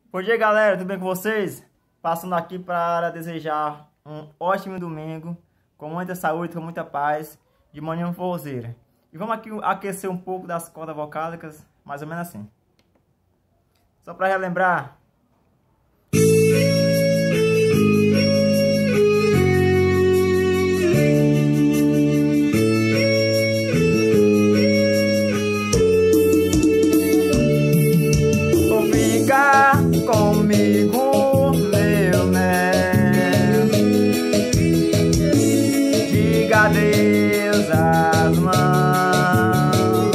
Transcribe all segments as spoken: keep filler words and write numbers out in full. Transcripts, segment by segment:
Bom dia, galera, tudo bem com vocês? Passando aqui para desejar um ótimo domingo, com muita saúde, com muita paz, de manhã forrozeira. E vamos aqui aquecer um pouco das cordas vocálicas, mais ou menos assim. Só para relembrar. Comigo, meu mel, diga adeus às mãos,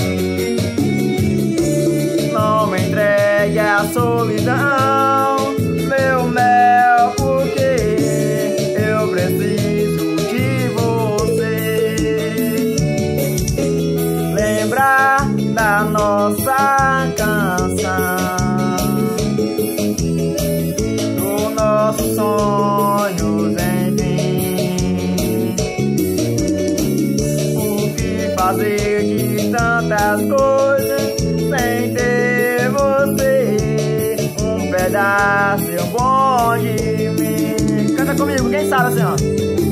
não me entregue à solidão, meu mel, porque eu preciso de você. Lembrar da nossa canção, nossos sonhos, enfim. O que fazer de tantas coisas sem ter você? Um pedaço bom de mim. Canta comigo, quem sabe assim, ó.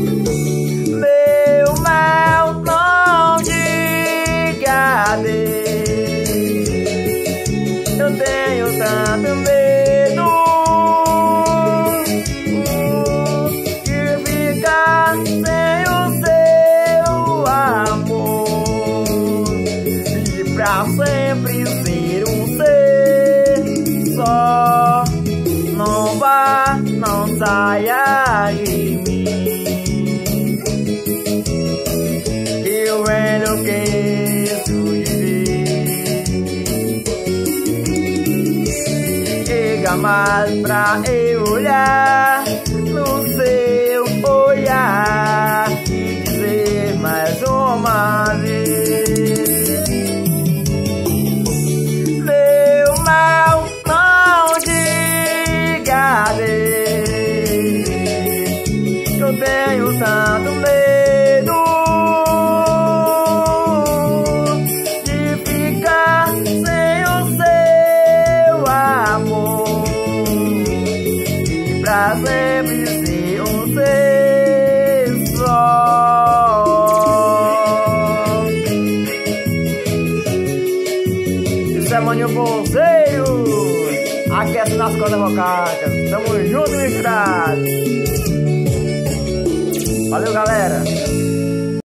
Meu mal, não diga adeus. Eu tenho tanto medo sem o seu amor, e pra sempre ser um ser só. Não vá, não saia de mim, eu enlouqueço de ver. Chega mais pra eu olhar no seu olhar e dizer mais uma vez: meu mal, não diga adeus, que eu tenho tanto medo de ficar sem o seu amor, e pra sempre ser um ser só. Isso é Maninho Forrozeiro, aquece nas cordas vocálicas. Tamo junto, misturado. Valeu, galera.